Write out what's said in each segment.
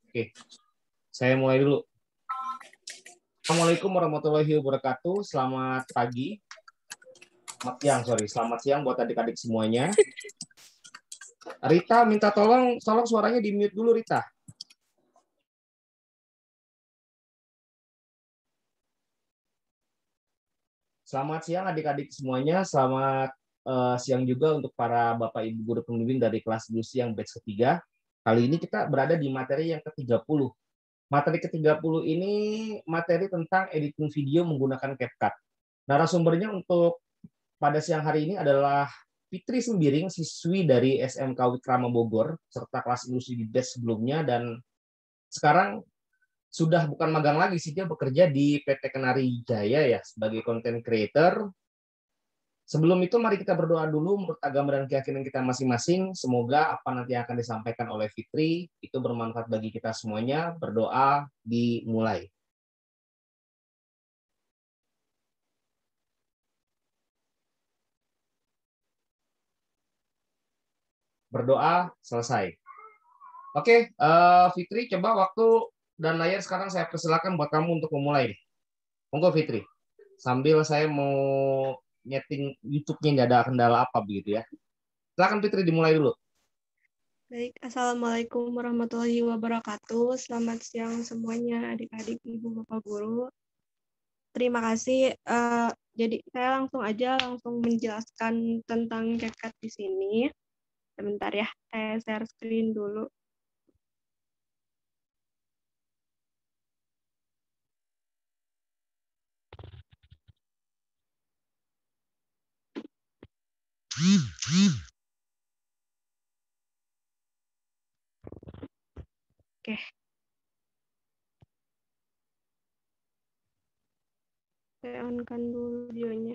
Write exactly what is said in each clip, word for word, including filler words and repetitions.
Oke, saya mulai dulu. Assalamualaikum warahmatullahi wabarakatuh. Selamat pagi. Selamat siang, sorry. Selamat siang buat adik-adik semuanya. Rita, minta tolong, tolong suaranya di mute dulu, Rita. Selamat siang adik-adik semuanya. Selamat uh, siang juga untuk para Bapak Ibu guru pembimbing dari kelas dulu siang batch ketiga. Kali ini kita berada di materi yang ke tiga puluh. Materi ke tiga puluh ini materi tentang editing video menggunakan CapCut. Narasumbernya untuk pada siang hari ini adalah Fitri Sembiring, siswi dari S M K Wikrama Bogor, serta kelas industri di batch sebelumnya, dan sekarang sudah bukan magang lagi sih, dia bekerja di P T Kenari Jaya ya sebagai content creator. Sebelum itu mari kita berdoa dulu menurut agama dan keyakinan kita masing-masing. Semoga apa nanti yang akan disampaikan oleh Fitri itu bermanfaat bagi kita semuanya. Berdoa dimulai. Berdoa selesai. Oke, uh, Fitri, coba waktu dan layar sekarang saya persilakan buat kamu untuk memulai. Monggo Fitri. Sambil saya mau nyeting YouTube-nya nggak ada kendala apa begitu ya. Silakan Fitri dimulai dulu. Baik, Assalamualaikum warahmatullahi wabarakatuh. Selamat siang semuanya, adik-adik, ibu, bapak guru. Terima kasih. Uh, jadi saya langsung aja langsung menjelaskan tentang CapCut di sini. Sebentar ya, saya share screen dulu. Oke. Saya on-kan dulu videonya.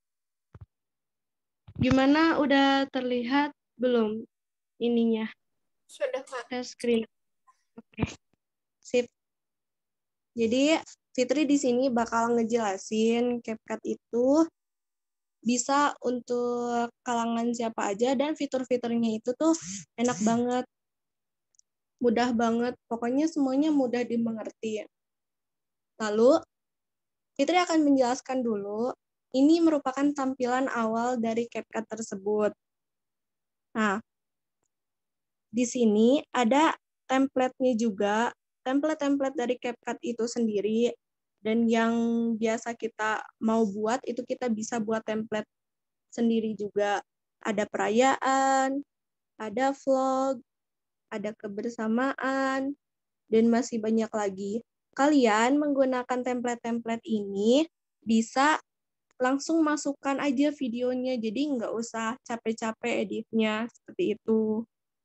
Gimana, udah terlihat belum ininya? Sudah, Kak. Screen. Oke. Sip. Jadi Fitri di sini bakal ngejelasin CapCut itu bisa untuk kalangan siapa aja, dan fitur-fiturnya itu tuh enak banget, mudah banget, pokoknya semuanya mudah dimengerti. Lalu, Fitri akan menjelaskan dulu, ini merupakan tampilan awal dari CapCut tersebut. Nah, di sini ada template-nya juga, template-template dari CapCut itu sendiri, dan yang biasa kita mau buat, itu kita bisa buat template sendiri juga. Ada perayaan, ada vlog, ada kebersamaan, dan masih banyak lagi. Kalian menggunakan template-template ini bisa langsung masukkan aja videonya, jadi nggak usah capek-capek editnya, seperti itu.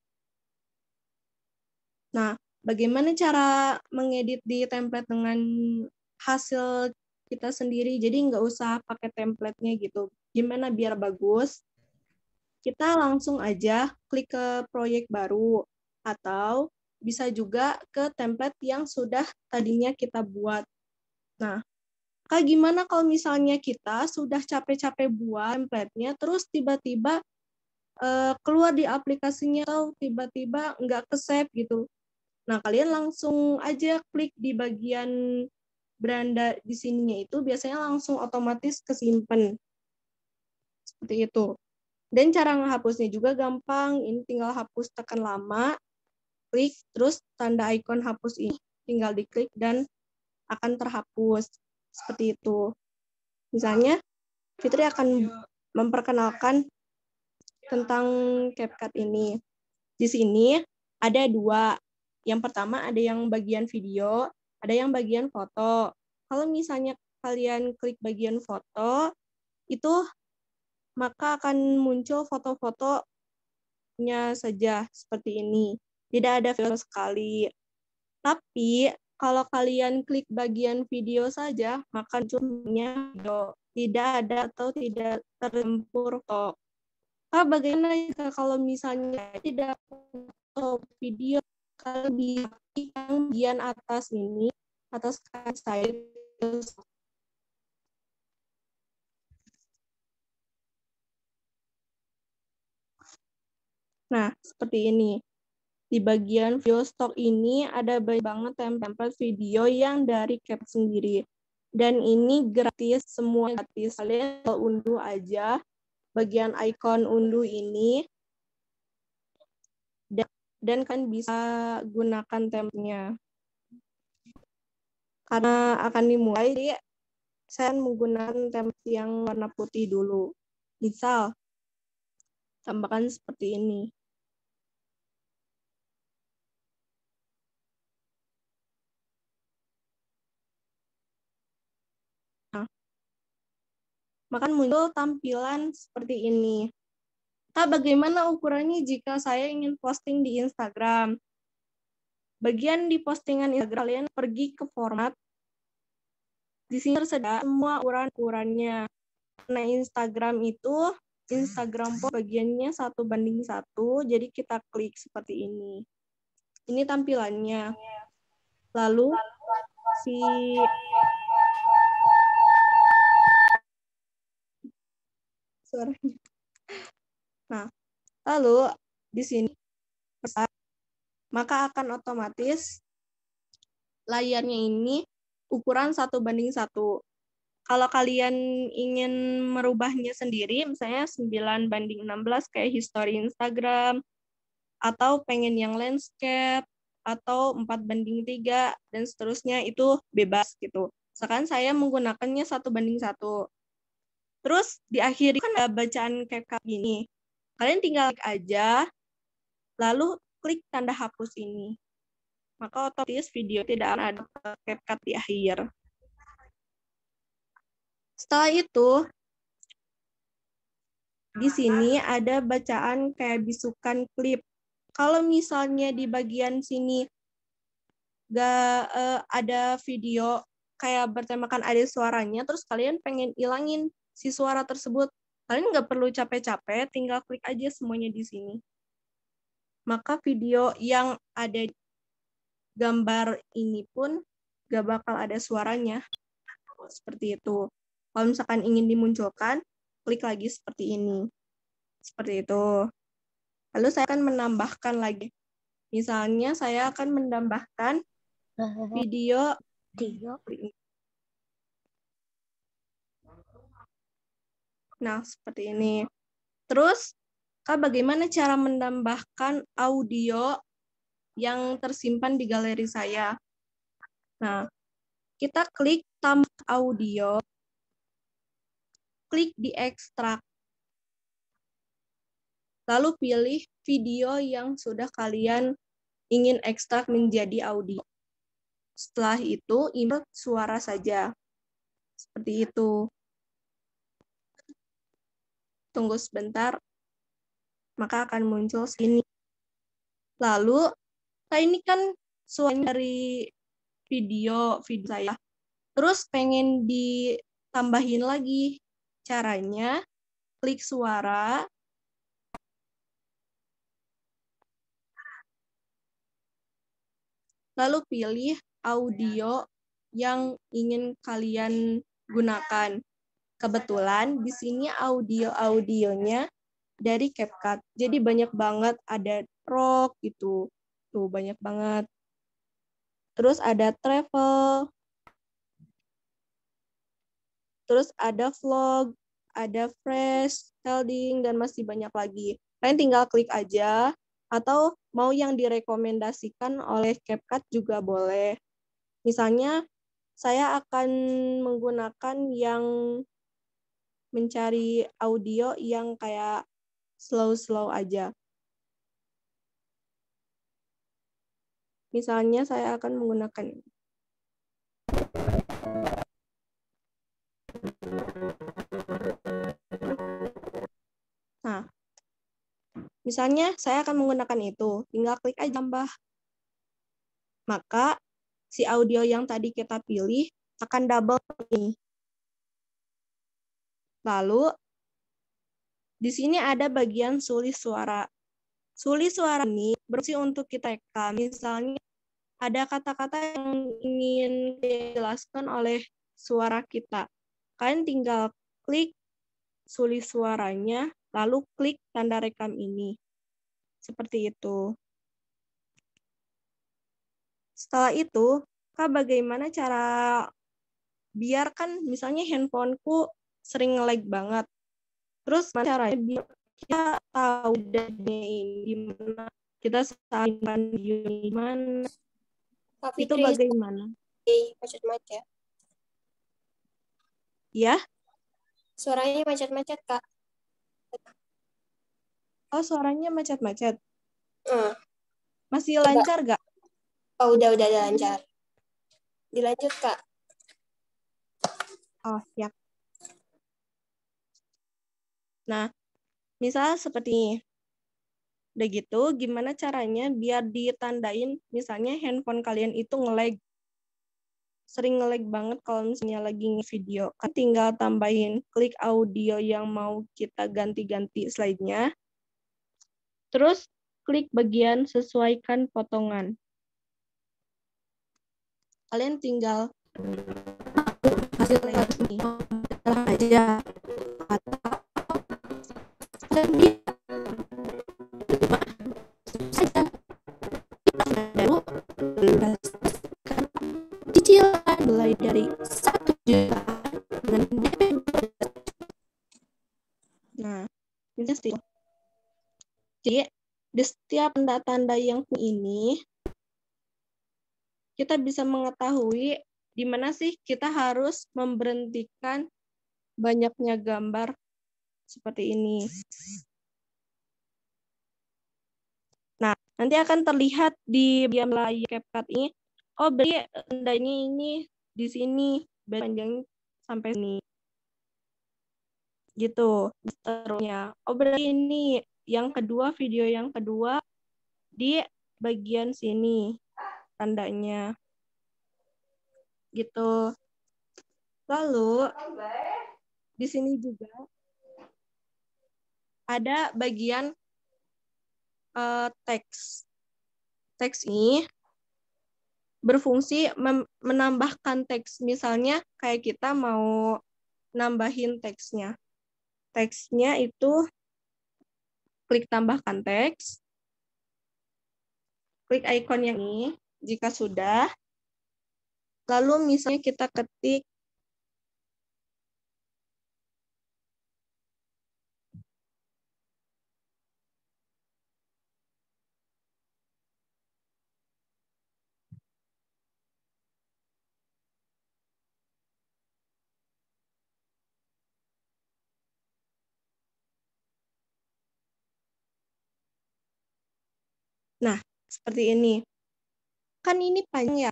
Nah, bagaimana cara mengedit di template dengan hasil kita sendiri, jadi nggak usah pakai template-nya gitu. Gimana biar bagus? Kita langsung aja klik ke proyek baru, atau bisa juga ke template yang sudah tadinya kita buat. Nah, kayak gimana kalau misalnya kita sudah capek-capek buat template-nya, terus tiba-tiba uh, keluar di aplikasinya, atau tiba-tiba nggak ke-save gitu. Nah, kalian langsung aja klik di bagian beranda di sininya itu, biasanya langsung otomatis kesimpan. Seperti itu. Dan cara menghapusnya juga gampang, ini tinggal hapus tekan lama, klik, terus tanda ikon hapus ini tinggal diklik dan akan terhapus. Seperti itu. Misalnya, Fitri akan memperkenalkan tentang CapCut ini. Di sini ada dua. Yang pertama ada yang bagian video, ada yang bagian foto. Kalau misalnya kalian klik bagian foto, itu maka akan muncul foto-fotonya saja seperti ini. Tidak ada filter sekali. Tapi kalau kalian klik bagian video saja, maka munculnya video. Tidak ada atau tidak tercampur foto. Nah, bagaimana kalau misalnya tidak foto video, kalau di bagian atas ini, atas kanan saya, nah, seperti ini. di bagian video stock ini ada banyak banget template video yang dari CapCut sendiri. Dan ini gratis, semua gratis. Kalian unduh aja bagian icon unduh ini. Dan, dan kan bisa gunakan template-nya. Karena akan dimulai, jadi saya menggunakan template yang warna putih dulu. Misal, tambahkan seperti ini. Nah, maka muncul tampilan seperti ini. Nah, bagaimana ukurannya jika saya ingin posting di Instagram? Bagian di postingan Instagram, kalian pergi ke format. Di sini tersedia semua ukuran-ukurannya. Nah, Instagram itu, Instagram post bagiannya satu banding satu, jadi kita klik seperti ini. Ini tampilannya. Lalu, si suaranya. Nah, lalu di sini maka akan otomatis layarnya ini ukuran satu banding satu. Kalau kalian ingin merubahnya sendiri, misalnya sembilan banding enam belas kayak history Instagram, atau pengen yang landscape, atau empat banding tiga, dan seterusnya, itu bebas gitu. Misalkan saya menggunakannya satu banding satu. Terus di akhir kan ada bacaan CapCut ini. Kalian tinggal klik aja, lalu klik tanda hapus ini. Maka otomatis video tidak ada CapCut di akhir. Setelah itu, di sini ada bacaan kayak bisukan klip. Kalau misalnya di bagian sini gak uh, ada video kayak bertemakan ada suaranya, terus kalian pengen ilangin si suara tersebut, kalian nggak perlu capek-capek, tinggal klik aja semuanya di sini. Maka video yang ada gambar ini pun gak bakal ada suaranya. Seperti itu. Kalau misalkan ingin dimunculkan, klik lagi seperti ini. Seperti itu. Lalu saya akan menambahkan lagi. Misalnya saya akan menambahkan video. Nah, seperti ini. Terus, bagaimana cara menambahkan audio yang tersimpan di galeri saya? Nah, kita klik tambah audio, klik di ekstrak. Lalu pilih video yang sudah kalian ingin ekstrak menjadi audio. Setelah itu, input suara saja. Seperti itu. Tunggu sebentar, maka akan muncul sini. Lalu, nah ini kan suara dari video, video saya. Terus pengen ditambahin lagi. Caranya, klik suara, lalu pilih audio yang ingin kalian gunakan. Kebetulan di sini audio-audionya dari CapCut. Jadi banyak banget, ada rock gitu. Tuh banyak banget. Terus ada travel. Terus ada vlog, ada fresh, helding, dan masih banyak lagi. Kalian tinggal klik aja, atau mau yang direkomendasikan oleh CapCut juga boleh. Misalnya, saya akan menggunakan yang mencari audio yang kayak slow-slow aja. Misalnya, saya akan menggunakan ini. Nah, misalnya saya akan menggunakan itu, tinggal klik aja tambah. Maka si audio yang tadi kita pilih akan double ini. Lalu di sini ada bagian sulih suara. Sulih suara ini berfungsi untuk kita rekam. Misalnya ada kata-kata yang ingin dijelaskan oleh suara kita. Kalian tinggal klik sulih suaranya, lalu klik tanda rekam ini. Seperti itu. Setelah itu, Kak, bagaimana cara biarkan misalnya handphoneku sering nge-lag banget. Terus caranya biar kita tahu dadanya ini di mana, kita simpan di mana, Kak itu Fitri, bagaimana? macet-macet. Ya? Suaranya macet-macet, Kak. Oh, suaranya macet-macet. Hmm. Masih Coba. lancar gak? Oh, udah, udah lancar. Dilanjut, Kak. Oh, ya. Nah, misalnya seperti ini. Udah gitu, gimana caranya biar ditandain misalnya handphone kalian itu nge-lag. Sering nge-lag banget kalau misalnya lagi nge-video. Kan tinggal tambahin klik audio yang mau kita ganti-ganti slide-nya. Terus klik bagian sesuaikan potongan. Kalian tinggal hasil ini aja atau baru cicilan mulai dari satu juta dengan D P. Nah, ini sih. Jadi di setiap tanda-tanda yang ini kita bisa mengetahui di mana sih kita harus memberhentikan banyaknya gambar seperti ini. Nah, nanti akan terlihat di bagian layar CapCut ini. Oh, berarti tandanya ini di sini panjang sampai sini. Gitu. Seterusnya. Oh, berarti ini yang kedua, video yang kedua di bagian sini tandanya. Gitu. Lalu di sini juga ada bagian uh, teks. Teks ini berfungsi menambahkan teks. Misalnya kayak kita mau nambahin teksnya. Teksnya itu klik tambahkan teks. Klik icon yang ini jika sudah. Lalu misalnya kita ketik nah, seperti ini. Kan ini panjang ya.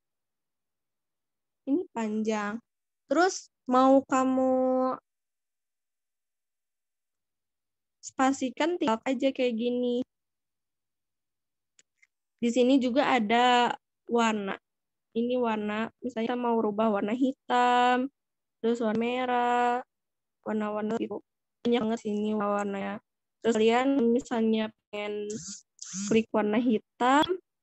Ini panjang. Terus mau kamu spasikan tinggal aja kayak gini. Di sini juga ada warna. Ini warna, misalnya kita mau rubah warna hitam, terus warna merah, warna-warna itu. Banyak banget sini warnanya. Terus kalian misalnya pengen klik warna hitam,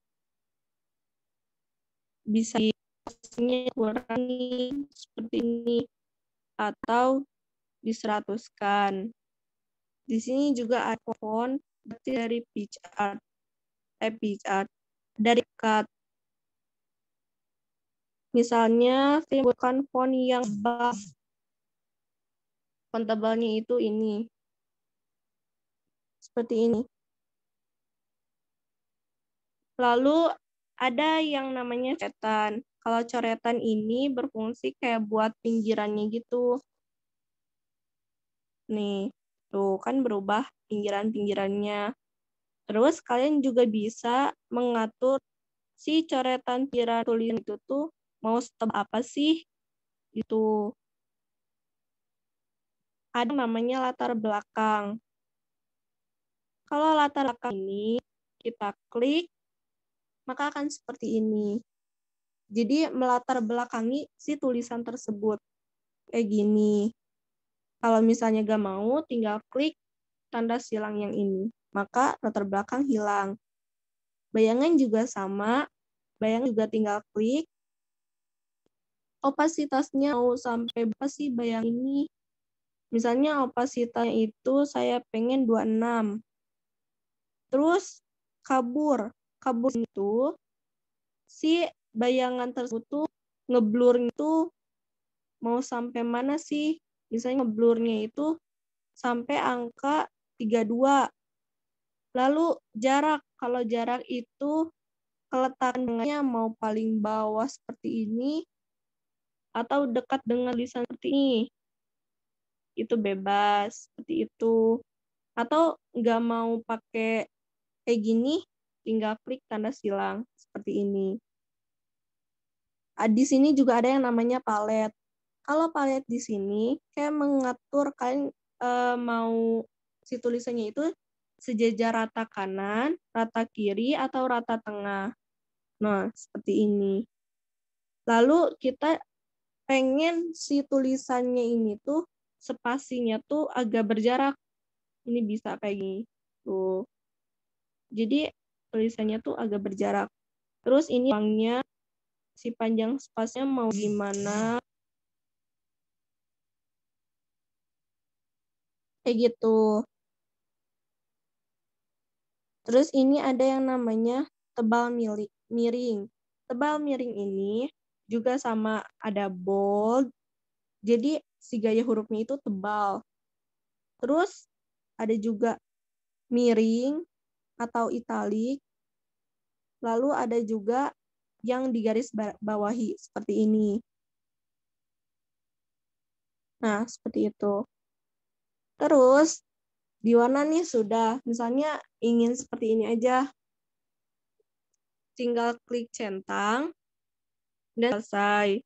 bisa kurangi seperti ini atau diseratuskan. Di sini juga ada font dari PicsArt, eh PicsArt dari cut. Misalnya saya buatkan font yang tebal. Font tebalnya itu ini. Seperti ini. Lalu ada yang namanya coretan. Kalau coretan ini berfungsi kayak buat pinggirannya gitu. Nih, tuh kan berubah pinggiran-pinggirannya. Terus kalian juga bisa mengatur si coretan pinggiran tulisan itu tuh mau setebal apa sih? Itu ada namanya latar belakang. Kalau latar belakang ini kita klik, maka akan seperti ini. Jadi melatar belakangi si tulisan tersebut. Kayak gini. Kalau misalnya gak mau, tinggal klik tanda silang yang ini. Maka latar belakang hilang. Bayangan juga sama. Bayangan juga tinggal klik. Opasitasnya mau sampai berapa sih bayang ini? Misalnya opasitasnya itu saya pengen dua puluh enam. Terus kabur. Kabur itu si bayangan tersebut tuh ngeblurnya itu mau sampai mana sih? Misalnya ngeblurnya itu sampai angka tiga puluh dua. Lalu jarak, kalau jarak itu keletakannya mau paling bawah seperti ini atau dekat dengan tulisan seperti ini. Itu bebas, seperti itu. Atau nggak mau pakai kayak gini, tinggal klik tanda silang seperti ini. Di sini juga ada yang namanya palet. Kalau palet di sini kayak mengatur kalian eh, mau si tulisannya itu sejajar rata kanan, rata kiri, atau rata tengah. Nah, seperti ini. Lalu kita pengen si tulisannya ini tuh spasinya tuh agak berjarak. Ini bisa kayak gini. Tuh. Jadi tulisannya tuh agak berjarak. Terus ini ruangnya, si panjang spasinya mau gimana. Kayak gitu. Terus ini ada yang namanya tebal miring. Tebal miring ini juga sama ada bold. Jadi si gaya hurufnya itu tebal. Terus ada juga miring atau italik. Lalu ada juga yang digaris bawahi seperti ini. Nah, seperti itu. Terus di warna nih sudah, misalnya ingin seperti ini aja. Tinggal klik centang dan selesai.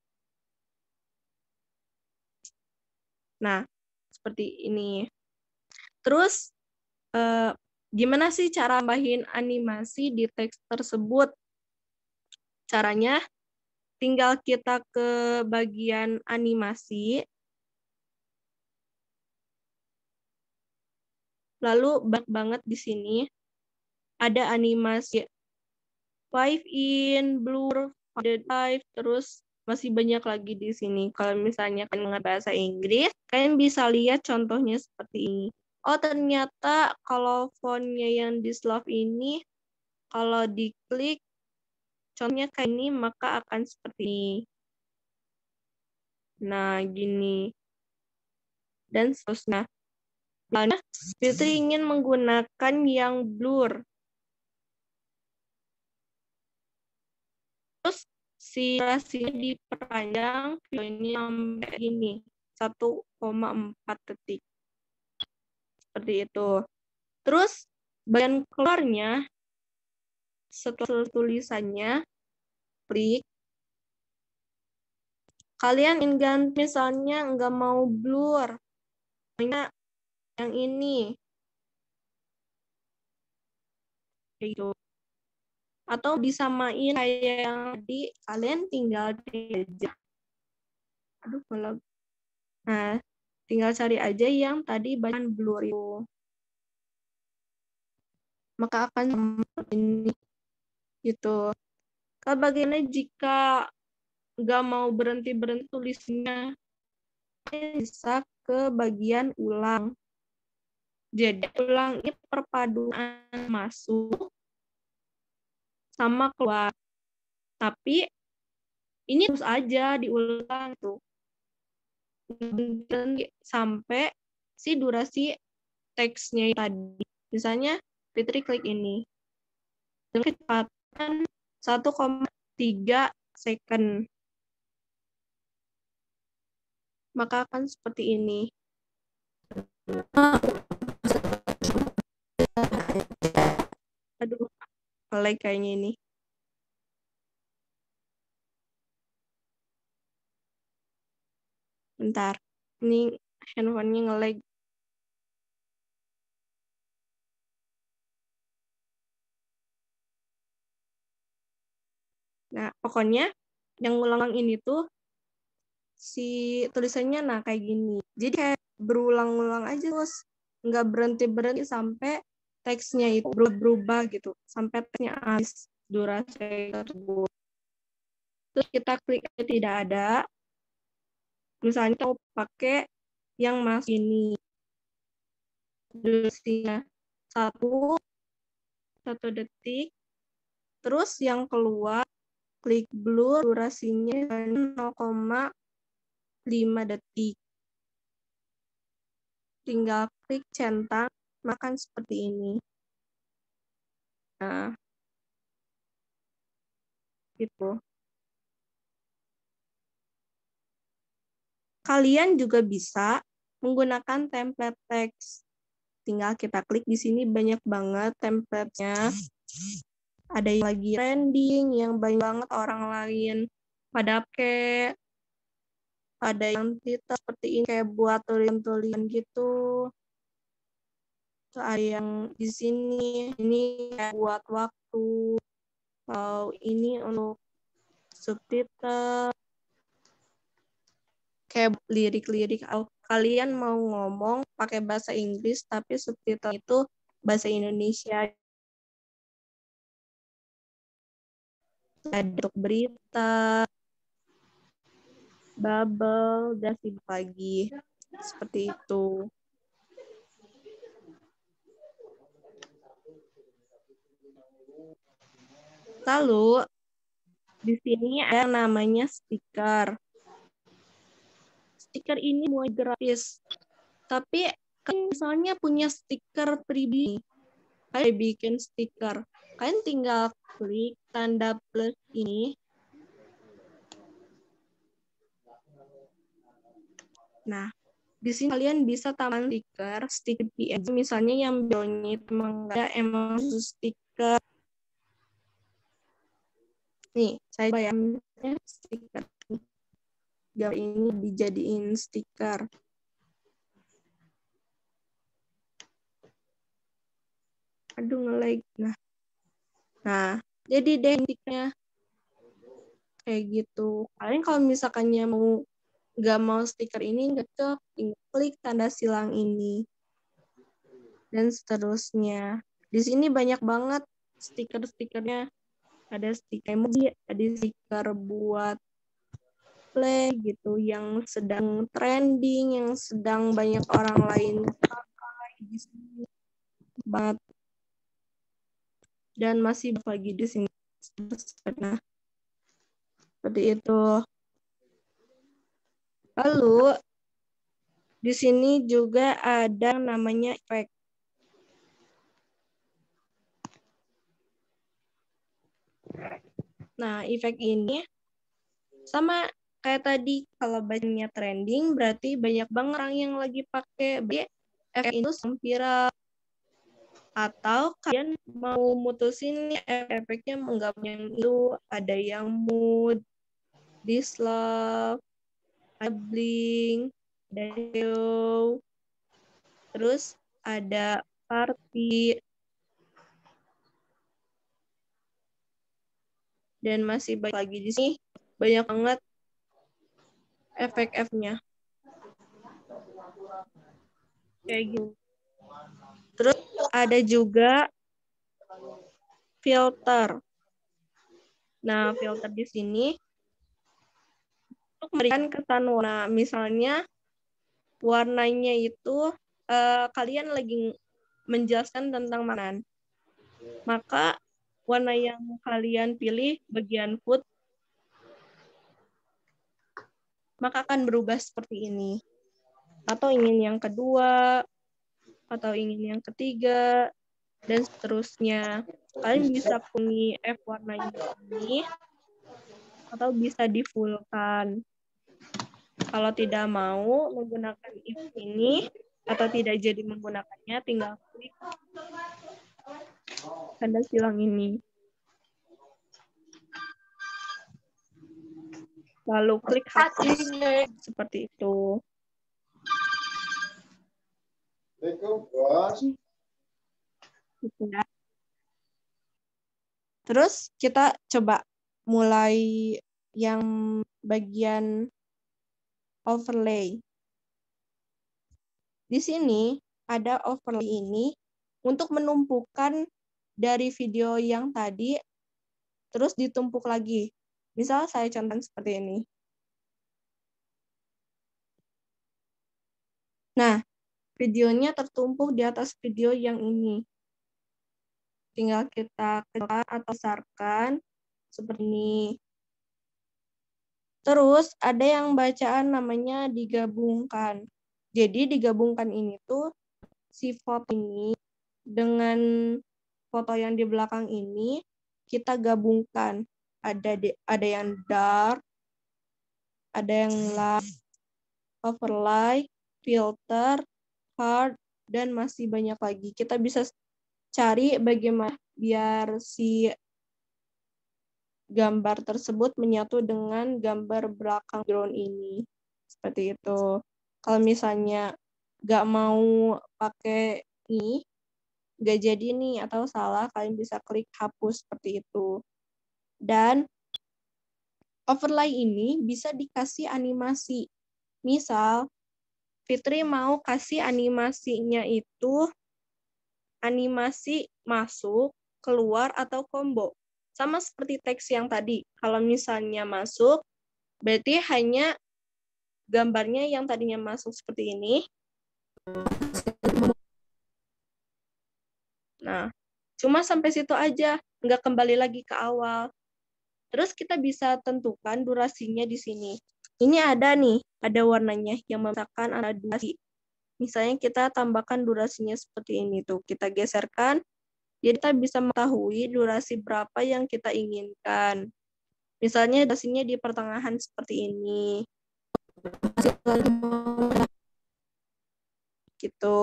Nah, seperti ini. Terus, eh, gimana sih cara nambahin animasi di teks tersebut? Caranya, tinggal kita ke bagian animasi. Lalu, banyak banget di sini. Ada animasi five in, blur, faded live, terus masih banyak lagi di sini. Kalau misalnya kalian nggak bahasa Inggris, kalian bisa lihat contohnya seperti ini. Oh, ternyata kalau fontnya yang di Slav ini, kalau diklik, contohnya kayak ini, maka akan seperti ini. Nah, gini. Dan seterusnya. Nah, Fitri ingin menggunakan yang blur. Terus, si durasinya diperpanjang videonya sampai gini, satu koma empat detik. Seperti itu. Terus, bagian keluarnya, setelah tulisannya, klik. Kalian ingin ganti, misalnya nggak mau blur. Misalnya yang ini. Gitu. Atau disamain kayak yang tadi, kalian tinggal aja. Aduh, kalau nah, tinggal cari aja yang tadi bagian blur itu. Maka akan seperti ini. Gitu. Kalau bagaimana jika nggak mau berhenti-berhenti tulisnya, bisa ke bagian ulang. Jadi ulang ini perpaduan masuk sama keluar. Tapi ini terus aja diulang tuh. Sampai si durasi teksnya tadi. Misalnya Fitri klik ini. Dengan kecepatan satu koma tiga second. Maka akan seperti ini. Aduh, nge-lag kayaknya ini. Bentar, ini handphonenya nge-lag. Nah, pokoknya yang ulang ini tuh si tulisannya nah kayak gini. Jadi kayak berulang-ulang aja terus nggak berhenti-berhenti sampai teksnya itu berubah gitu. Sampai teksnya habis durasi tersebut. Terus kita klik tidak ada. Misalnya kita mau pakai yang masuk ini. Durasinya satu, satu detik. Terus yang keluar klik blur, durasinya nol koma lima detik. Tinggal klik centang, makan seperti ini. Nah, gitu. Kalian juga bisa menggunakan template teks. Tinggal kita klik di sini, banyak banget template-nya. Ada yang lagi trending, yang banyak banget orang lain pada pakai. Ada yang kita seperti ini kayak buat tulisan-tulisan gitu. Terus ada yang di sini, ini kayak buat waktu. Atau ini untuk subtitle. Kayak lirik-lirik. Kalau kalian mau ngomong pakai bahasa Inggris, tapi subtitle itu bahasa Indonesia. Ada untuk berita, bubble, dan feedback lagi. Seperti itu. Lalu, di sini ada namanya stiker. Stiker ini mau gratis. Tapi, kalian misalnya punya stiker pribadi. Kalian bikin stiker. Kalian tinggal klik tanda plus ini. Nah, di sini kalian bisa tambah stiker, stiker P N G. Misalnya yang bionya emang nggak emang stiker. Nih, saya bayangin stiker. Gambar ini dijadiin stiker. Aduh, nge-lag. Nah, nah jadi deh stikernya kayak gitu. Kalian kalau misalkannya mau nggak mau stiker ini, nggak cocok, tinggal klik tanda silang ini. Dan seterusnya. Di sini banyak banget stiker-stikernya. Ada stiker emoji, ada stiker buat play gitu, yang sedang trending, yang sedang banyak orang lain pakai di sini. Banget. Dan masih lagi di sini. Nah, seperti itu. Lalu di sini juga ada namanya efek. Nah, efek ini sama kayak tadi, kalau bacanya trending berarti banyak banget orang yang lagi pakai. Efek itu viral. Atau kalian mau mutusin nih efeknya menggabung yang itu, ada yang mood, dislove, ada blink, ada hero, terus ada party, dan masih banyak lagi di sini, banyak banget efek-efeknya. Kayak gitu. Terus ada juga filter. Nah, filter di sini untuk memberikan kesan warna. Misalnya warnanya itu uh, kalian lagi menjelaskan tentang makanan. Maka warna yang kalian pilih bagian food maka akan berubah seperti ini. Atau ingin yang kedua, atau ingin yang ketiga, dan seterusnya. Kalian bisa pilih F warnanya ini, atau bisa di-full-kan. Kalau tidak mau menggunakan if ini, atau tidak jadi menggunakannya, tinggal klik tanda silang ini. Lalu klik hapus. Seperti itu. Terus kita coba mulai yang bagian overlay. Di sini ada overlay ini untuk menumpukan dari video yang tadi, terus ditumpuk lagi. Misal saya contoh seperti ini. Nah, videonya tertumpuk di atas video yang ini. Tinggal kita klik atau besarkan seperti ini. Terus ada yang bacaan namanya digabungkan. Jadi digabungkan ini tuh si foto ini dengan foto yang di belakang ini kita gabungkan. Ada di, ada yang dark, ada yang light, overlay, filter, hard, dan masih banyak lagi. Kita bisa cari bagaimana biar si gambar tersebut menyatu dengan gambar belakang background ini. Seperti itu. Kalau misalnya nggak mau pakai ini, nggak jadi nih atau salah, kalian bisa klik hapus seperti itu. Dan overlay ini bisa dikasih animasi. Misal, Fitri mau kasih animasinya itu animasi masuk, keluar, atau combo. Sama seperti teks yang tadi. Kalau misalnya masuk, berarti hanya gambarnya yang tadinya masuk seperti ini. Nah, cuma sampai situ aja, nggak kembali lagi ke awal. Terus kita bisa tentukan durasinya di sini. Ini ada nih, ada warnanya yang memetakan ada durasi. Misalnya kita tambahkan durasinya seperti ini tuh. Kita geserkan, jadi kita bisa mengetahui durasi berapa yang kita inginkan. Misalnya durasinya di pertengahan seperti ini. Gitu.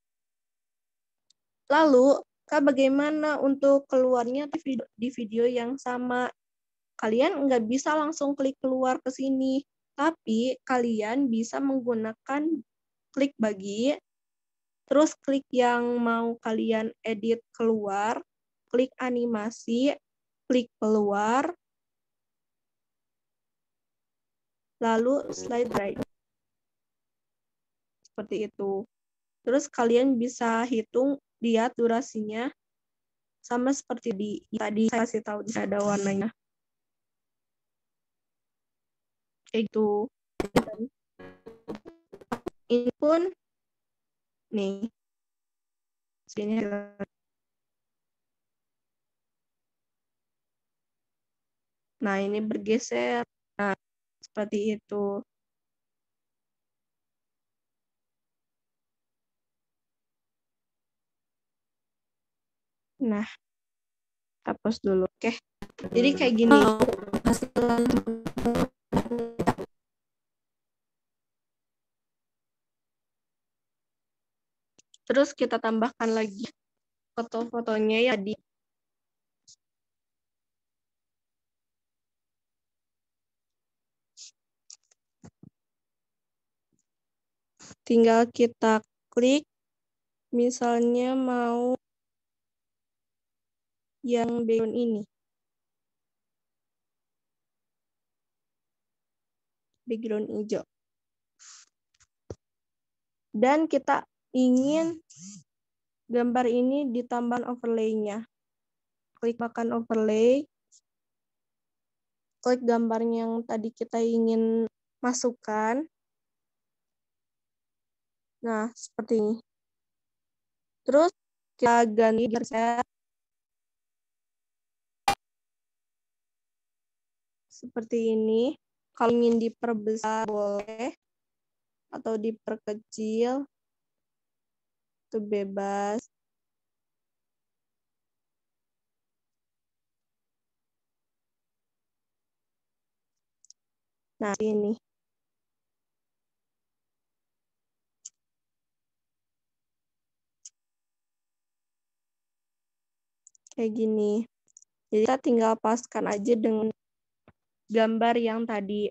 Lalu, Kak, bagaimana untuk keluarnya di video, di video yang sama? Kalian nggak bisa langsung klik keluar ke sini, tapi kalian bisa menggunakan klik bagi, terus klik yang mau kalian edit keluar, klik animasi, klik keluar, lalu slide right. Seperti itu. Terus kalian bisa hitung, lihat durasinya, sama seperti di tadi saya kasih tahu ada warnanya. Kayak gitu. Ini pun nih. Sini. Nah, ini bergeser. Nah, seperti itu. Nah, hapus dulu. Oke. Jadi kayak gini. Terus kita tambahkan lagi foto-fotonya ya di tinggal kita klik, misalnya mau yang background ini. Background hijau. Dan kita ingin gambar ini ditambah overlay-nya. Klik makan overlay. Klik gambar yang tadi kita ingin masukkan. Nah, seperti ini. Terus kita ganti geser. Seperti ini. Kalau ingin diperbesar boleh. Atau diperkecil. Itu bebas. Nah, ini. Kayak gini. Jadi kita tinggal paskan aja dengan gambar yang tadi.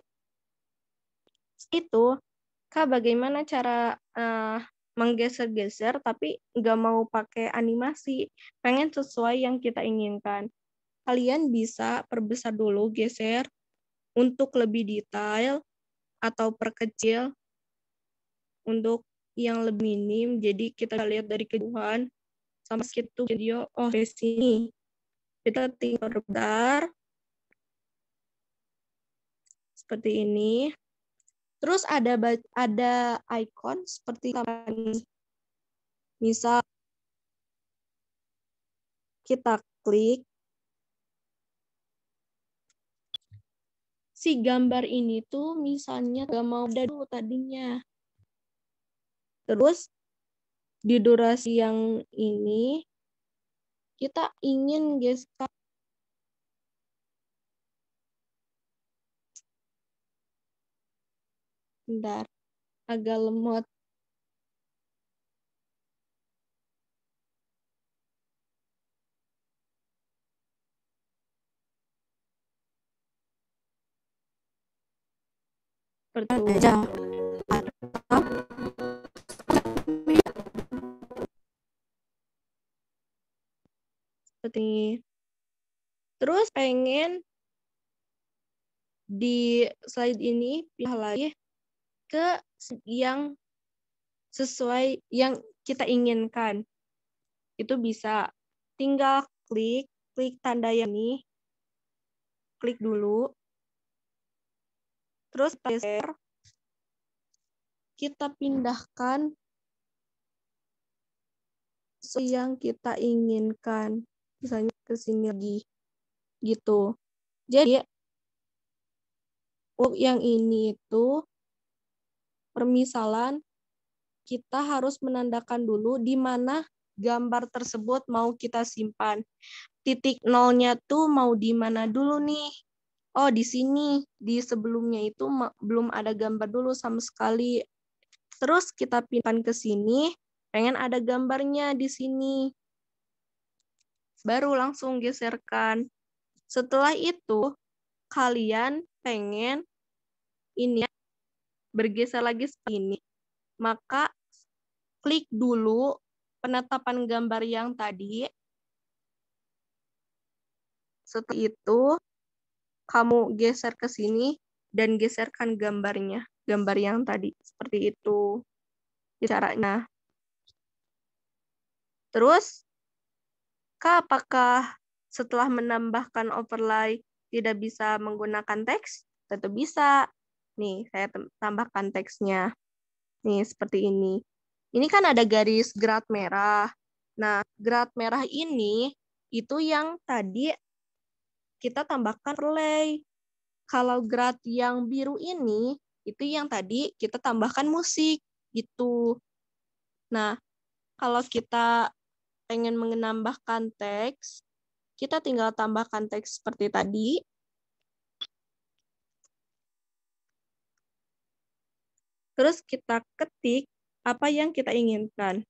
Itu, Kak, bagaimana cara uh, menggeser-geser tapi nggak mau pakai animasi, pengen sesuai yang kita inginkan. Kalian bisa perbesar dulu, geser untuk lebih detail atau perkecil untuk yang lebih minim. Jadi kita lihat dari kejauhan sama segitu video, oh di sini kita tinggal perbesar seperti ini. Terus ada ada icon seperti ini. Misal kita klik si gambar ini tuh misalnya gak mau ada dulu tadinya. Terus di durasi yang ini kita ingin gestar bentar, agak lemot. Seperti seperti terus pengen di slide ini pilih lagi ke yang sesuai yang kita inginkan. Itu bisa tinggal klik klik tanda yang ini, klik dulu, terus geser, kita pindahkan yang kita inginkan, misalnya ke sini lagi, gitu. Jadi untuk yang ini itu permisalan kita harus menandakan dulu di mana gambar tersebut mau kita simpan. Titik nolnya tuh mau di mana dulu nih? Oh, di sini. Di sebelumnya itu belum ada gambar dulu sama sekali. Terus kita pindahkan ke sini, pengen ada gambarnya di sini. Baru langsung geserkan. Setelah itu, kalian pengen ini bergeser lagi seperti ini. Maka klik dulu penetapan gambar yang tadi. Setelah itu, kamu geser ke sini dan geserkan gambarnya, gambar yang tadi. Seperti itu caranya. Terus, Kak, apakah setelah menambahkan overlay tidak bisa menggunakan teks? Tentu bisa. Nih, saya tambahkan teksnya. Nih, seperti ini. Ini kan ada garis gerak merah. Nah, gerak merah ini itu yang tadi kita tambahkan overlay. Kalau gerak yang biru ini, itu yang tadi kita tambahkan musik, gitu. Nah, kalau kita pengen menambahkan teks, kita tinggal tambahkan teks seperti tadi. Terus kita ketik apa yang kita inginkan.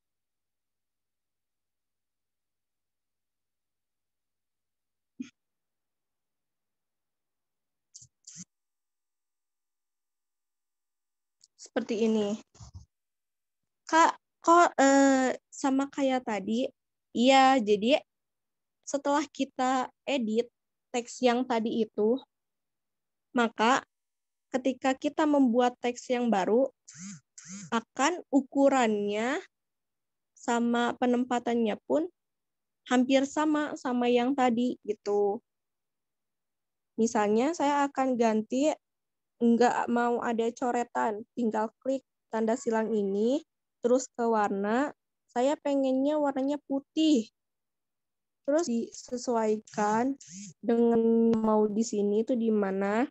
Seperti ini. Kak, kok eh, sama kayak tadi? Iya, jadi setelah kita edit teks yang tadi itu, maka ketika kita membuat teks yang baru, akan ukurannya sama penempatannya pun hampir sama sama yang tadi gitu. Misalnya saya akan ganti nggak mau ada coretan, tinggal klik tanda silang ini, terus ke warna, saya pengennya warnanya putih. Terus disesuaikan dengan mau di sini itu di mana.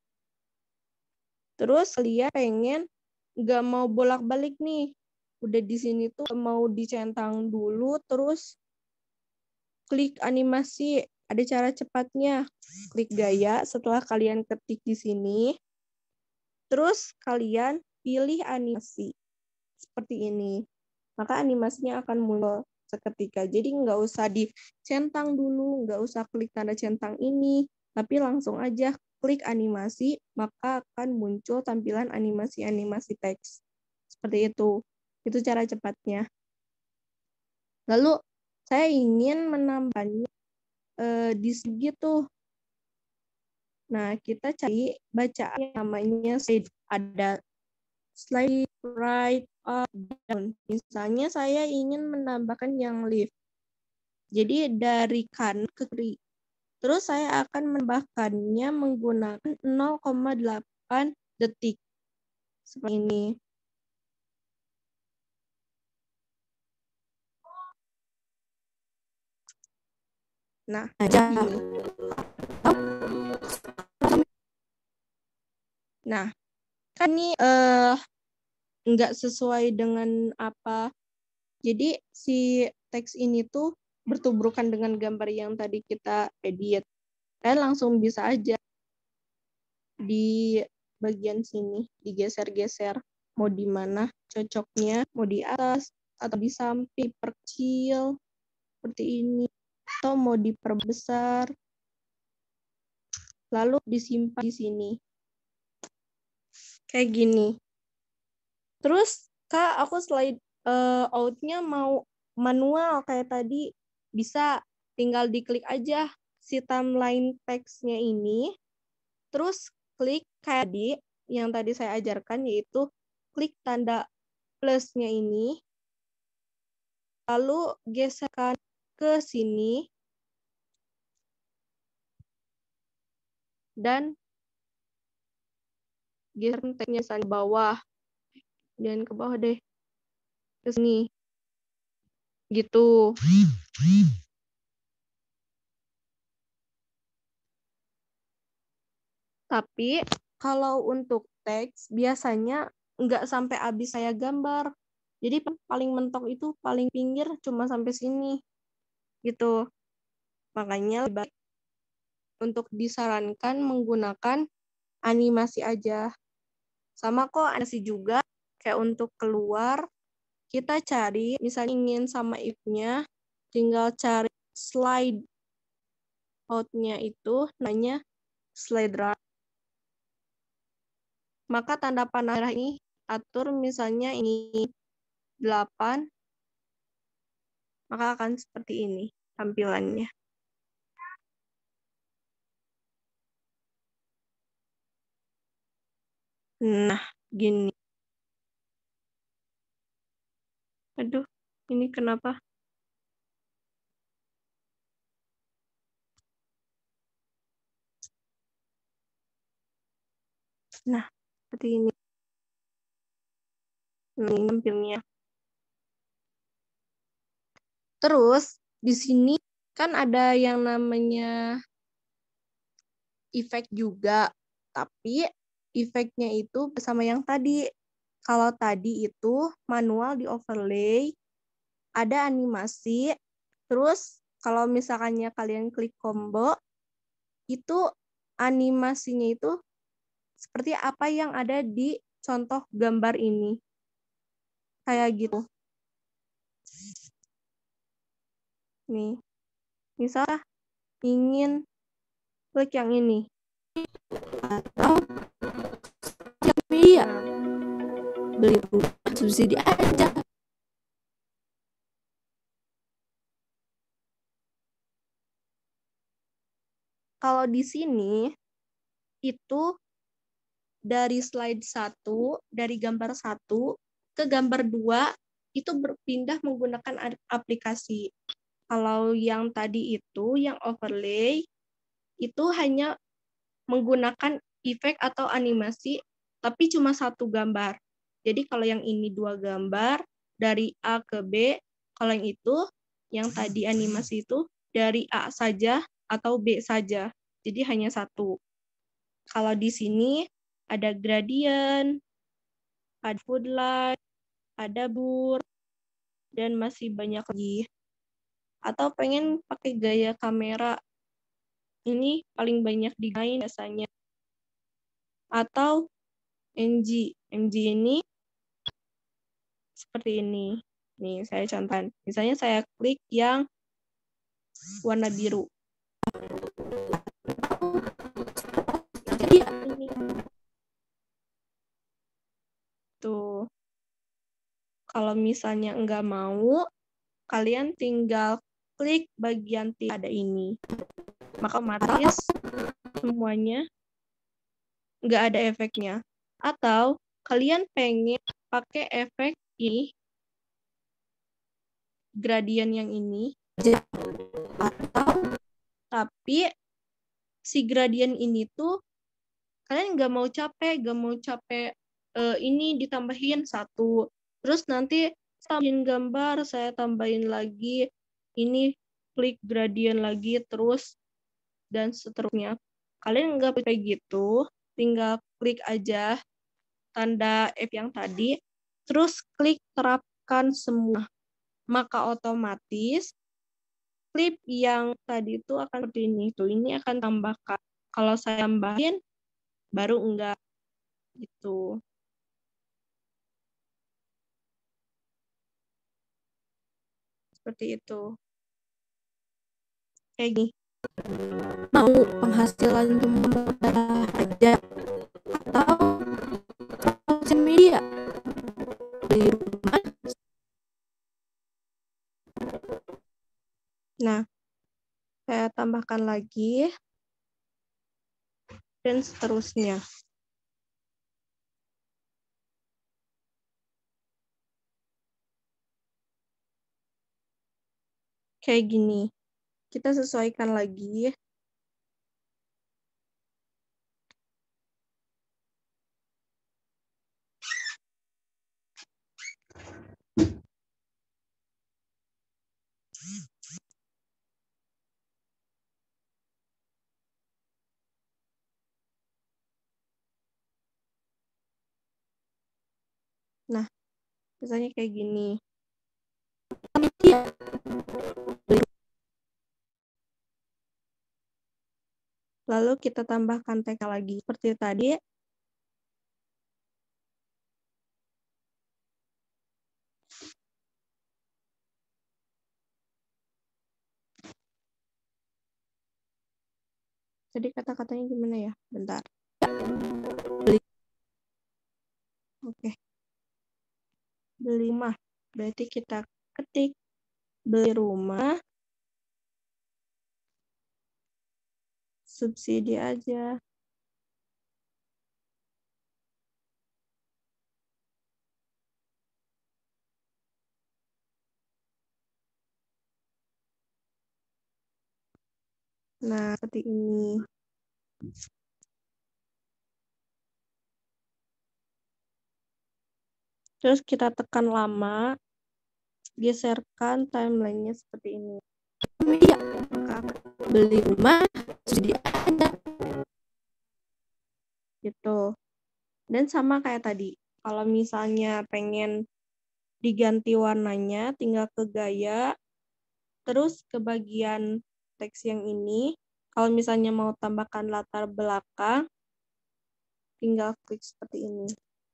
Terus kalian pengen nggak mau bolak-balik nih. Udah di sini tuh mau dicentang dulu, terus klik animasi. Ada cara cepatnya. Klik gaya setelah kalian ketik di sini. Terus kalian pilih animasi. Seperti ini. Maka animasinya akan muncul seketika. Jadi nggak usah dicentang dulu, nggak usah klik tanda centang ini, tapi langsung aja klik animasi, maka akan muncul tampilan animasi-animasi teks. Seperti itu. Itu cara cepatnya. Lalu saya ingin menambahnya eh, di segi tuh. Nah, kita cari bacaan yang namanya ada slide right up down. Misalnya saya ingin menambahkan yang lift. Jadi dari kanan ke kiri. Terus saya akan menambahkannya menggunakan nol koma delapan detik. Seperti ini. Nah, ini. Nah, kan ini eh, nggak sesuai dengan apa. Jadi si teks ini tuh bertubrukan dengan gambar yang tadi kita edit. Kalian langsung bisa aja di bagian sini digeser-geser. Mau di mana cocoknya, mau di atas atau di samping, perkecil seperti ini, atau mau diperbesar, lalu disimpan di sini. Kayak gini. Terus, Kak, aku slide uh, out-nya mau manual kayak tadi, bisa tinggal diklik aja si timeline text-nya ini, terus klik kayak tadi, yang tadi saya ajarkan, yaitu klik tanda plus-nya ini, lalu geserkan ke sini, dan geser teksnya ke bawah, dan ke bawah deh, ke sini, gitu. Tapi kalau untuk teks biasanya nggak sampai habis saya gambar. Jadi paling mentok itu paling pinggir cuma sampai sini. Gitu. Makanya lebih baik untuk disarankan menggunakan animasi aja. Sama kok animasi juga kayak untuk keluar kita cari misalnya ingin sama if-nya tinggal cari slide out-nya itu namanya slide right. Maka tanda panah ini atur misalnya ini delapan, maka akan seperti ini tampilannya. Nah, gini. Aduh, ini kenapa? Nah, seperti ini. Ini tampilnya. Terus, di sini kan ada yang namanya efek juga. Tapi, efeknya itu bersama yang tadi. Kalau tadi itu manual di overlay, ada animasi, terus kalau misalkannya kalian klik combo, itu animasinya itu seperti apa yang ada di contoh gambar ini. Kayak gitu. Nih, misalnya ingin klik yang ini. Atau ya, beli subsidi aja. Kalau di sini, itu dari slide satu, dari gambar satu ke gambar dua, itu berpindah menggunakan aplikasi. Kalau yang tadi itu, yang overlay, itu hanya menggunakan efek atau animasi, tapi cuma satu gambar. Jadi kalau yang ini dua gambar, dari A ke B, kalau yang itu, yang tadi animasi itu, dari A saja atau B saja. Jadi hanya satu. Kalau di sini, ada gradient, ada food light, ada blur, dan masih banyak lagi. Atau pengen pakai gaya kamera, ini paling banyak digunakan biasanya. Atau M G. M G ini seperti ini. Nih, saya contohkan. Misalnya saya klik yang warna biru. Jadi ini. Tuh. Kalau misalnya enggak mau, kalian tinggal klik bagian tidak ada ini. Maka otomatis semuanya nggak ada efeknya. Atau kalian pengen pakai efek ini, gradient yang ini, atau tapi si gradient ini tuh kalian nggak mau capek, nggak mau capek uh, ini ditambahin satu, terus nanti tambahin gambar, saya tambahin lagi, ini klik gradient lagi, terus dan seterusnya. Kalian nggak kayak gitu, tinggal klik aja tanda F yang tadi, terus klik terapkan semua. Maka otomatis klip yang tadi itu akan seperti ini. Tuh, ini akan tambahkan. Kalau saya tambahin, baru enggak. Gitu. Seperti itu. Kayak gini. Mau penghasilan cuma modal aja atau sosial media, beli rumah. Nah, saya tambahkan lagi dan seterusnya. Kayak gini. Kita sesuaikan lagi. Nah, misalnya kayak gini. Media. Lalu kita tambahkan tag lagi. Seperti tadi. Tadi kata-katanya gimana ya? Bentar. Beli. Oke. Beli rumah. Berarti kita ketik beli rumah. Subsidi aja. Nah, seperti ini. Terus kita tekan lama, geserkan timelinenya seperti ini. Media. Beli rumah sudah ada. Gitu. Dan sama kayak tadi. Kalau misalnya pengen diganti warnanya, tinggal ke gaya, terus ke bagian teks yang ini. Kalau misalnya mau tambahkan latar belakang, tinggal klik seperti ini.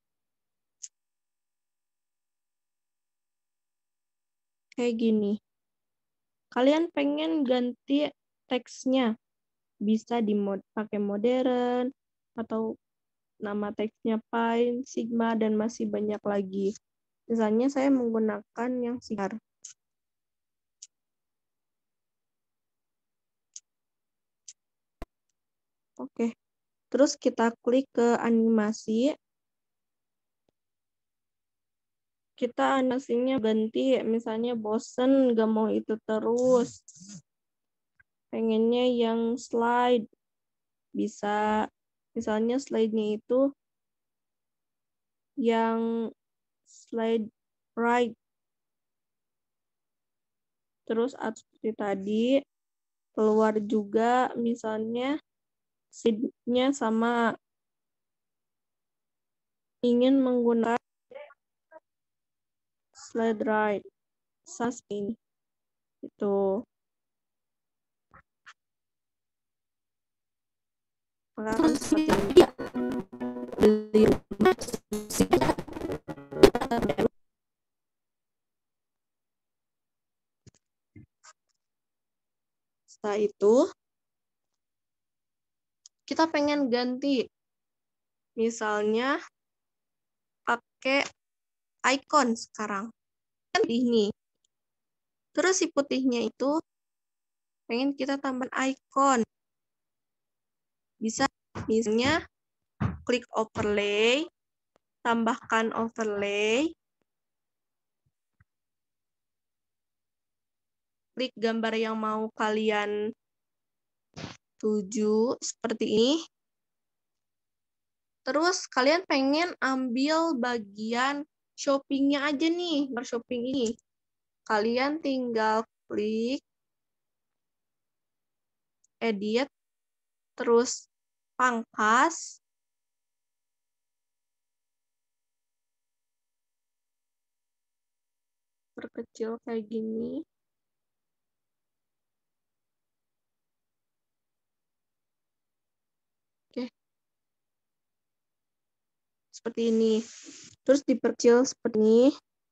Kayak gini. Kalian pengen ganti teksnya, bisa di mod, pakai modern, atau nama teksnya Pine, Sigma, dan masih banyak lagi. Misalnya saya menggunakan yang Sigma. Oke, terus kita klik ke animasi. Kita animasinya ganti, misalnya bosen, gak mau itu terus. Pengennya yang slide. Bisa, misalnya slide-nya itu yang slide right. Terus seperti tadi, keluar juga misalnya slide-nya sama, ingin menggunakan slide right. Sustain. Itu. Sosial media. Beli rumah sudah ada. Setelah itu, kita pengen ganti. Misalnya, pakai icon sekarang. Kan ini. Terus si putihnya itu, pengen kita tambah icon. Bisa, misalnya, klik overlay, tambahkan overlay, klik gambar yang mau kalian tuju, seperti ini. Terus kalian pengen ambil bagian shoppingnya aja nih, bar shopping ini. Kalian tinggal klik edit, terus pangkas, perkecil kayak gini. Oke. Seperti ini. Terus diperkecil seperti ini.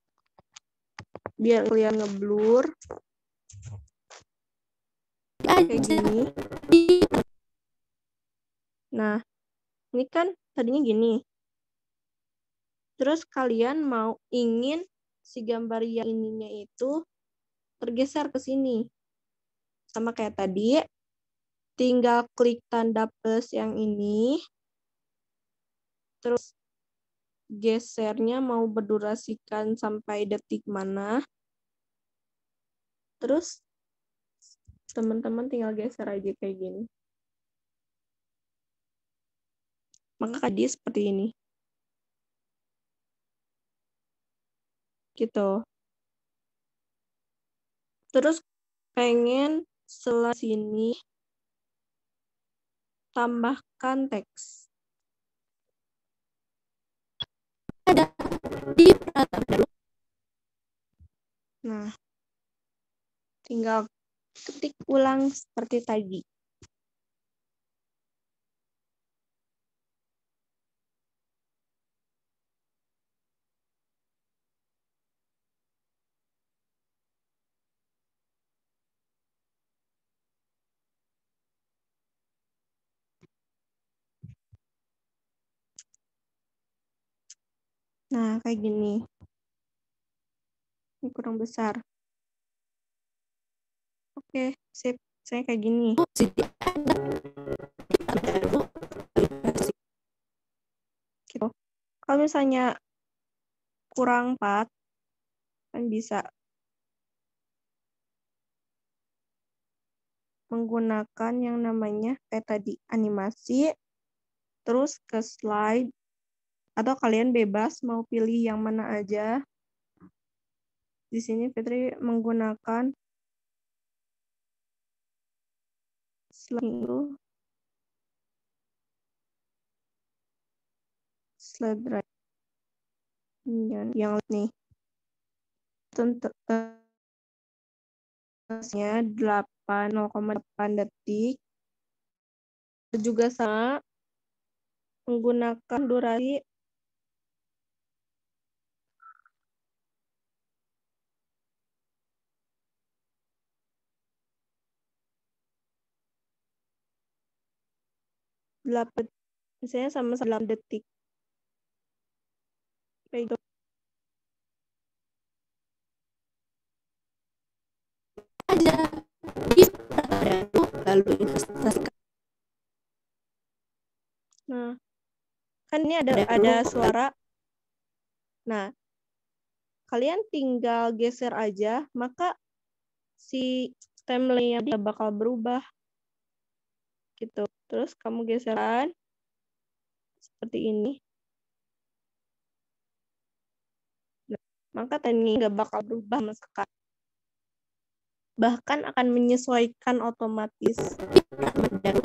Biar kalian ngeblur. Kayak gini. Nah, ini kan tadinya gini. Terus kalian mau ingin si gambar yang ininya itu tergeser ke sini. Sama kayak tadi, tinggal klik tanda plus yang ini. Terus gesernya mau berdurasikan sampai detik mana. Terus teman-teman tinggal geser aja kayak gini. Maka dia seperti ini. Gitu. Terus pengen setelah sini tambahkan teks. Ada di peraturan baru. Nah, tinggal ketik ulang seperti tadi. Nah, kayak gini. Ini kurang besar. Oke, sip. Saya kayak gini. Jadi ada di baru. Gitu. Kalau misalnya kurang empat, kan bisa menggunakan yang namanya kayak tadi, animasi, terus ke slide, atau kalian bebas mau pilih yang mana aja. Di sini Fitri menggunakan slide slide drive yang nih tentunya delapan nol koma delapan detik, juga sama menggunakan durasi delapan, misalnya sama delapan detik. Kayak gitu. Ada di peraturan baru lalu investasikan. Nah, kan ini ada ada suara. Nah, kalian tinggal geser aja, maka si timeline-nya dia bakal berubah. Gitu. Terus kamu geseran seperti ini. Nah, maka timeline nggak bakal berubah sama sekali. Bahkan akan menyesuaikan otomatis. Baru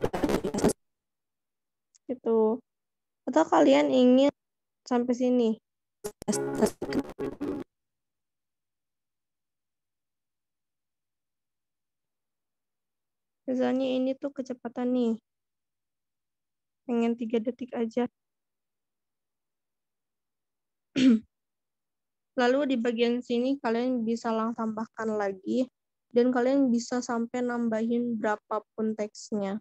Gitu. Atau kalian ingin sampai sini. Misalnya ini tuh kecepatan nih. Pengen tiga detik aja. Lalu di bagian sini kalian bisa langsung tambahkan lagi. Dan kalian bisa sampai nambahin berapapun teksnya.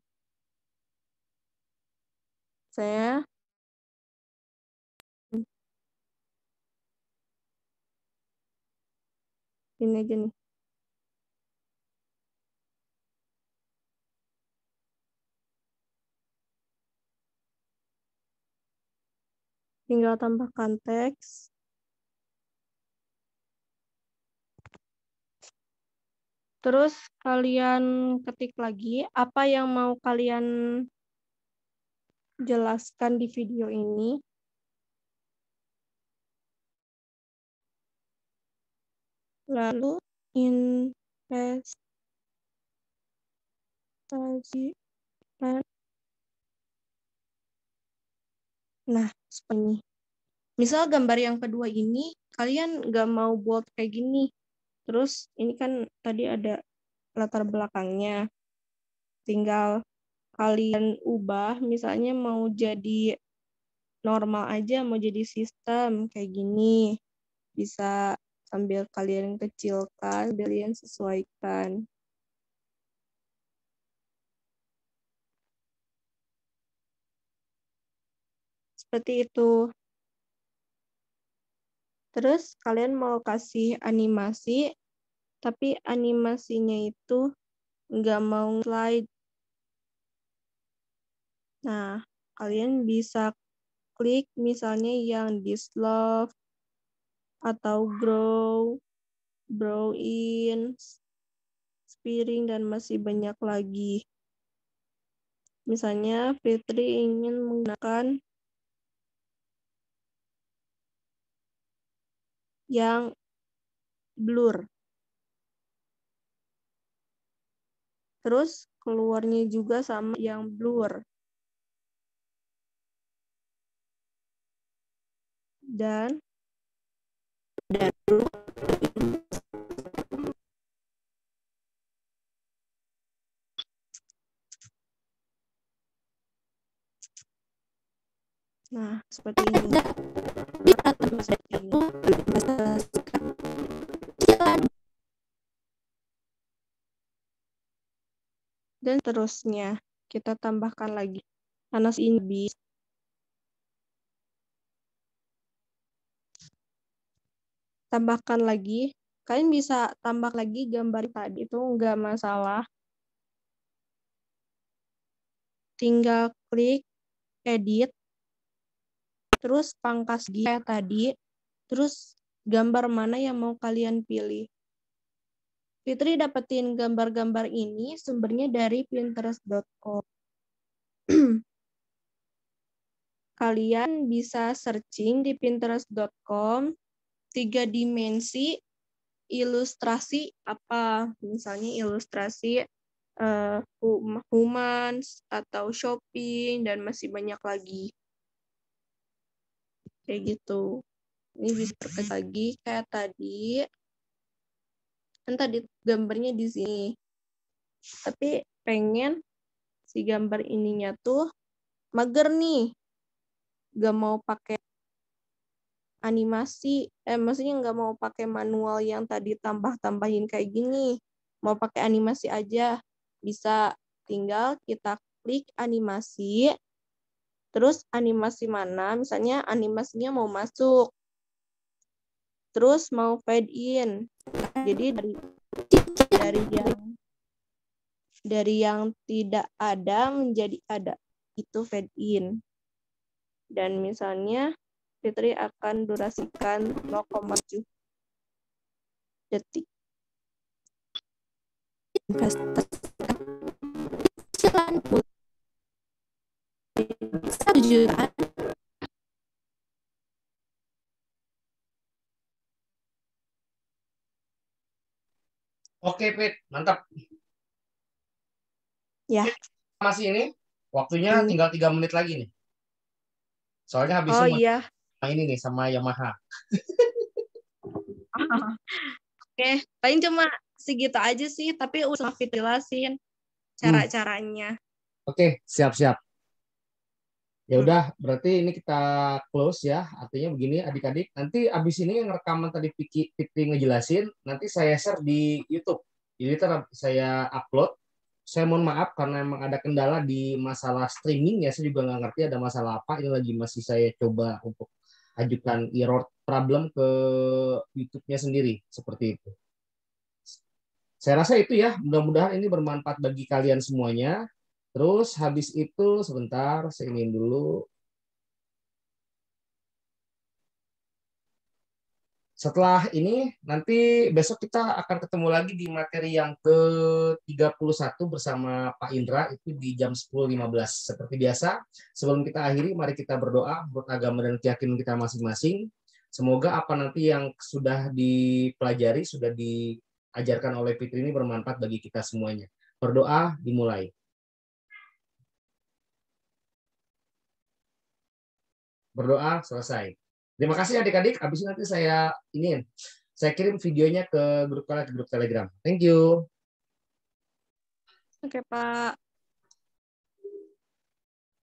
Saya ini aja nih. Tinggal tambahkan teks. Terus kalian ketik lagi apa yang mau kalian jelaskan di video ini. Lalu investasi. Nah, seperti ini. misal gambar yang kedua ini kalian nggak mau buat kayak gini, terus ini kan tadi ada latar belakangnya, tinggal kalian ubah, misalnya mau jadi normal aja, mau jadi sistem kayak gini, bisa sambil kalian kecilkan, kalian sesuaikan. Seperti itu. Terus kalian mau kasih animasi, tapi animasinya itu nggak mau slide. Nah, kalian bisa klik misalnya yang dislove, atau grow, grow in, spiring, dan masih banyak lagi. Misalnya Fitri ingin menggunakan yang blur. Terus keluarnya juga sama yang blur. Dan nah, seperti ini. Di peraturan baru masalah jalan. Dan terusnya kita tambahkan lagi. Panas ini bisa. Tambahkan lagi. Kalian bisa tambah lagi gambar tadi, itu nggak masalah. Tinggal klik edit, terus pangkas kayak tadi, terus gambar mana yang mau kalian pilih. Fitri dapetin gambar-gambar ini sumbernya dari pinterest dot com. Kalian bisa searching di pinterest dot com tiga dimensi ilustrasi apa, misalnya ilustrasi uh, humans atau shopping dan masih banyak lagi kayak gitu. Ini bisa terkait lagi kayak tadi, kan tadi gambarnya di sini, tapi pengen si gambar ininya tuh mager nih, gak mau pakai animasi, eh maksudnya nggak mau pakai manual yang tadi tambah-tambahin kayak gini, mau pakai animasi aja, bisa tinggal kita klik animasi, terus animasi mana, misalnya animasinya mau masuk, terus mau fade in, jadi dari dari yang dari yang tidak ada menjadi ada, itu fade in, dan misalnya Fitri akan durasikan nol koma tujuh detik. Investasikan jalan pun satu jutaan. Oke, Pit, mantap. Ya. Masih ini, waktunya Hmm. tinggal tiga menit lagi nih. Soalnya habis Oh itu iya. sama ini nih, sama Yamaha. Oke, paling cuma segitu aja sih, tapi usah jelasin cara-caranya. Oke, siap-siap. Ya Hmm. udah, berarti ini kita close ya. Artinya begini, adik-adik, nanti abis ini yang rekaman tadi Piki, Piki ngejelasin, nanti saya share di YouTube. Jadi ntar saya upload. Saya mohon maaf karena emang ada kendala di masalah streaming ya. Saya juga nggak ngerti ada masalah apa. Ini lagi masih saya coba untuk ajukan error problem ke YouTube-nya sendiri seperti itu. Saya rasa itu ya. Mudah-mudahan ini bermanfaat bagi kalian semuanya. Terus habis itu sebentar saya ingin dulu. Setelah ini nanti besok kita akan ketemu lagi di materi yang ke tiga puluh satu bersama Pak Indra itu di jam sepuluh lima belas. Seperti biasa, sebelum kita akhiri mari kita berdoa menurut agama dan keyakinan kita masing-masing. Semoga apa nanti yang sudah dipelajari, sudah diajarkan oleh Fitri ini bermanfaat bagi kita semuanya. Berdoa dimulai. Berdoa selesai. Terima kasih adik-adik. Habis itu nanti saya ini saya kirim videonya ke grup kalian, ke grup Telegram. Thank you. Oke, Pak.